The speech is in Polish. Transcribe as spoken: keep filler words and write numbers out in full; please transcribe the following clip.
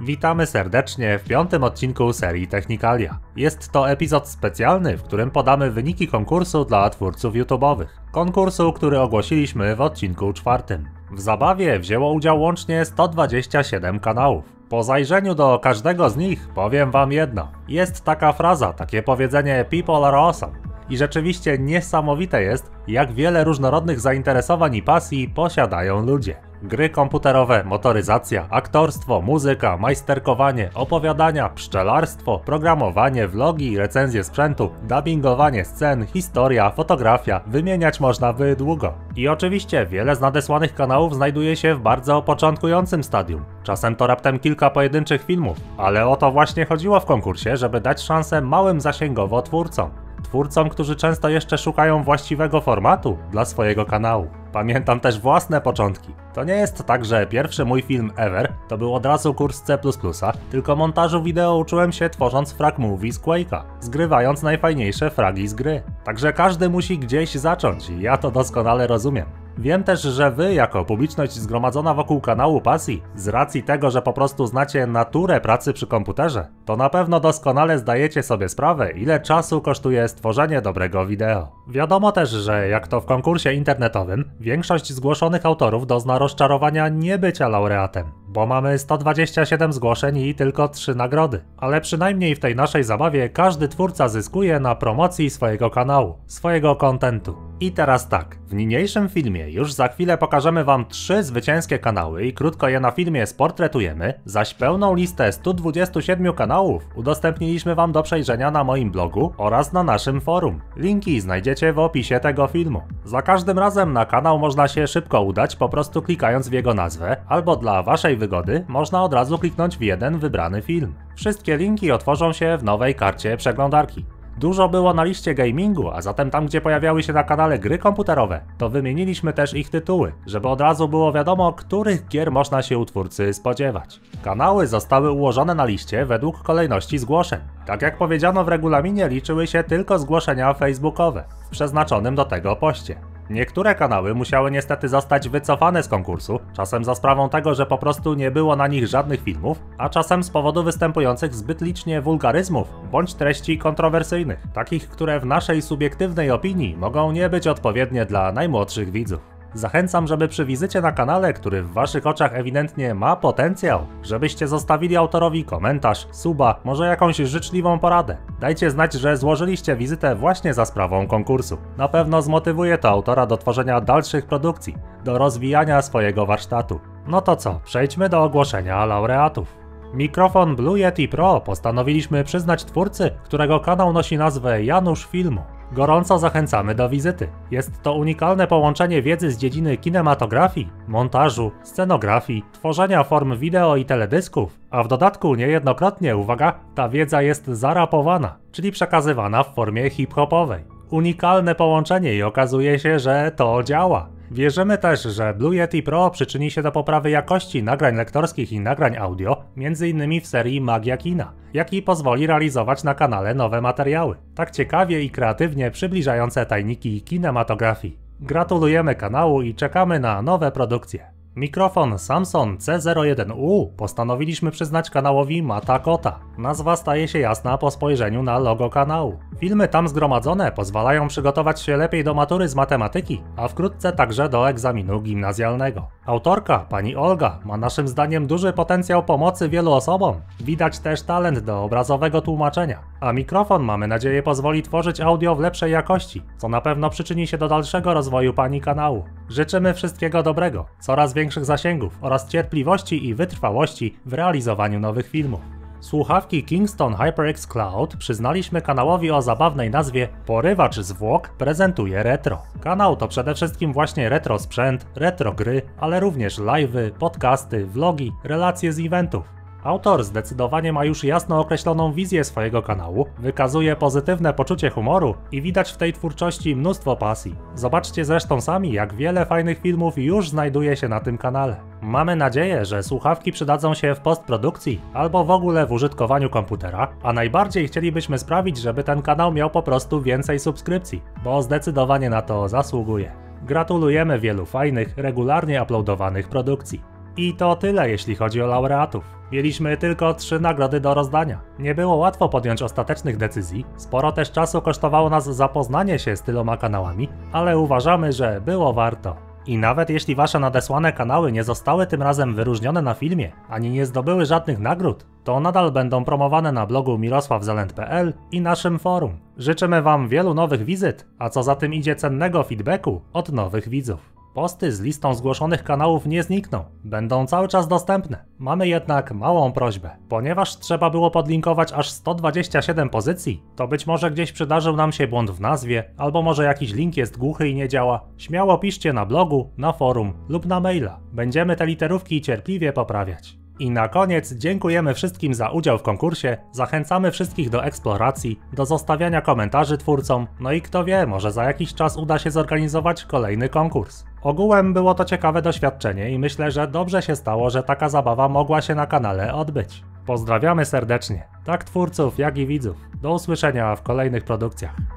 Witamy serdecznie w piątym odcinku serii Technikalia. Jest to epizod specjalny, w którym podamy wyniki konkursu dla twórców YouTube'owych. Konkursu, który ogłosiliśmy w odcinku czwartym. W zabawie wzięło udział łącznie sto dwadzieścia siedem kanałów. Po zajrzeniu do każdego z nich powiem wam jedno. Jest taka fraza, takie powiedzenie "People are awesome". I rzeczywiście niesamowite jest, jak wiele różnorodnych zainteresowań i pasji posiadają ludzie. Gry komputerowe, motoryzacja, aktorstwo, muzyka, majsterkowanie, opowiadania, pszczelarstwo, programowanie, vlogi, recenzje sprzętu, dubbingowanie scen, historia, fotografia, wymieniać można by długo. I oczywiście wiele z nadesłanych kanałów znajduje się w bardzo początkującym stadium. Czasem to raptem kilka pojedynczych filmów, ale o to właśnie chodziło w konkursie, żeby dać szansę małym zasięgowo twórcom. Twórcom, którzy często jeszcze szukają właściwego formatu dla swojego kanału. Pamiętam też własne początki. To nie jest tak, że pierwszy mój film ever to był od razu kurs C plus plus, tylko montażu wideo uczyłem się tworząc frag movie z Quake'a, zgrywając najfajniejsze fragi z gry. Także każdy musi gdzieś zacząć i ja to doskonale rozumiem. Wiem też, że wy, jako publiczność zgromadzona wokół kanału pasji, z racji tego, że po prostu znacie naturę pracy przy komputerze, to na pewno doskonale zdajecie sobie sprawę, ile czasu kosztuje stworzenie dobrego wideo. Wiadomo też, że jak to w konkursie internetowym, większość zgłoszonych autorów dozna rozczarowania nie bycia laureatem, bo mamy sto dwadzieścia siedem zgłoszeń i tylko trzy nagrody. Ale przynajmniej w tej naszej zabawie każdy twórca zyskuje na promocji swojego kanału, swojego kontentu. I teraz tak, w niniejszym filmie już za chwilę pokażemy wam trzy zwycięskie kanały i krótko je na filmie sportretujemy, zaś pełną listę stu dwudziestu siedmiu kanałów udostępniliśmy wam do przejrzenia na moim blogu oraz na naszym forum. Linki znajdziecie w opisie tego filmu. Za każdym razem na kanał można się szybko udać, po prostu klikając w jego nazwę, albo dla waszej wygody można od razu kliknąć w jeden wybrany film. Wszystkie linki otworzą się w nowej karcie przeglądarki. Dużo było na liście gamingu, a zatem tam, gdzie pojawiały się na kanale gry komputerowe, to wymieniliśmy też ich tytuły, żeby od razu było wiadomo, których gier można się u twórcy spodziewać. Kanały zostały ułożone na liście według kolejności zgłoszeń. Tak jak powiedziano w regulaminie, liczyły się tylko zgłoszenia facebookowe w przeznaczonym do tego poście. Niektóre kanały musiały niestety zostać wycofane z konkursu, czasem za sprawą tego, że po prostu nie było na nich żadnych filmów, a czasem z powodu występujących zbyt licznie wulgaryzmów bądź treści kontrowersyjnych, takich, które w naszej subiektywnej opinii mogą nie być odpowiednie dla najmłodszych widzów. Zachęcam, żeby przy wizycie na kanale, który w waszych oczach ewidentnie ma potencjał, żebyście zostawili autorowi komentarz, suba, może jakąś życzliwą poradę. Dajcie znać, że złożyliście wizytę właśnie za sprawą konkursu. Na pewno zmotywuje to autora do tworzenia dalszych produkcji, do rozwijania swojego warsztatu. No to co, przejdźmy do ogłoszenia laureatów. Mikrofon Blue Yeti Pro postanowiliśmy przyznać twórcy, którego kanał nosi nazwę Janusz Filmu. Gorąco zachęcamy do wizyty. Jest to unikalne połączenie wiedzy z dziedziny kinematografii, montażu, scenografii, tworzenia form wideo i teledysków, a w dodatku niejednokrotnie, uwaga, ta wiedza jest zarapowana, czyli przekazywana w formie hip-hopowej. Unikalne połączenie i okazuje się, że to działa. Wierzymy też, że Blue Yeti Pro przyczyni się do poprawy jakości nagrań lektorskich i nagrań audio, między innymi w serii Magia Kina, jak i pozwoli realizować na kanale nowe materiały, tak ciekawie i kreatywnie przybliżające tajniki kinematografii. Gratulujemy kanału i czekamy na nowe produkcje. Mikrofon Samson C zero jeden U postanowiliśmy przyznać kanałowi Mata Kota. Nazwa staje się jasna po spojrzeniu na logo kanału. Filmy tam zgromadzone pozwalają przygotować się lepiej do matury z matematyki, a wkrótce także do egzaminu gimnazjalnego. Autorka, pani Olga, ma naszym zdaniem duży potencjał pomocy wielu osobom. Widać też talent do obrazowego tłumaczenia. A mikrofon, mamy nadzieję, pozwoli tworzyć audio w lepszej jakości, co na pewno przyczyni się do dalszego rozwoju pani kanału. Życzymy wszystkiego dobrego, coraz większych zasięgów oraz cierpliwości i wytrwałości w realizowaniu nowych filmów. Słuchawki Kingston HyperX Cloud przyznaliśmy kanałowi o zabawnej nazwie Porywacz Zwłok prezentuje retro. Kanał to przede wszystkim właśnie retro sprzęt, retro gry, ale również live'y, podcasty, vlogi, relacje z eventów. Autor zdecydowanie ma już jasno określoną wizję swojego kanału, wykazuje pozytywne poczucie humoru i widać w tej twórczości mnóstwo pasji. Zobaczcie zresztą sami, jak wiele fajnych filmów już znajduje się na tym kanale. Mamy nadzieję, że słuchawki przydadzą się w postprodukcji albo w ogóle w użytkowaniu komputera, a najbardziej chcielibyśmy sprawić, żeby ten kanał miał po prostu więcej subskrypcji, bo zdecydowanie na to zasługuje. Gratulujemy wielu fajnych, regularnie uploadowanych produkcji. I to tyle jeśli chodzi o laureatów. Mieliśmy tylko trzy nagrody do rozdania. Nie było łatwo podjąć ostatecznych decyzji, sporo też czasu kosztowało nas zapoznanie się z tyloma kanałami, ale uważamy, że było warto. I nawet jeśli wasze nadesłane kanały nie zostały tym razem wyróżnione na filmie, ani nie zdobyły żadnych nagród, to nadal będą promowane na blogu mirosław zalent kropka p l i naszym forum. Życzymy wam wielu nowych wizyt, a co za tym idzie cennego feedbacku od nowych widzów. Posty z listą zgłoszonych kanałów nie znikną, będą cały czas dostępne. Mamy jednak małą prośbę. Ponieważ trzeba było podlinkować aż sto dwadzieścia siedem pozycji, to być może gdzieś przydarzył nam się błąd w nazwie, albo może jakiś link jest głuchy i nie działa. Śmiało piszcie na blogu, na forum lub na maila. Będziemy te literówki cierpliwie poprawiać. I na koniec dziękujemy wszystkim za udział w konkursie, zachęcamy wszystkich do eksploracji, do zostawiania komentarzy twórcom, no i kto wie, może za jakiś czas uda się zorganizować kolejny konkurs. Ogółem było to ciekawe doświadczenie i myślę, że dobrze się stało, że taka zabawa mogła się na kanale odbyć. Pozdrawiamy serdecznie, tak twórców, jak i widzów. Do usłyszenia w kolejnych produkcjach.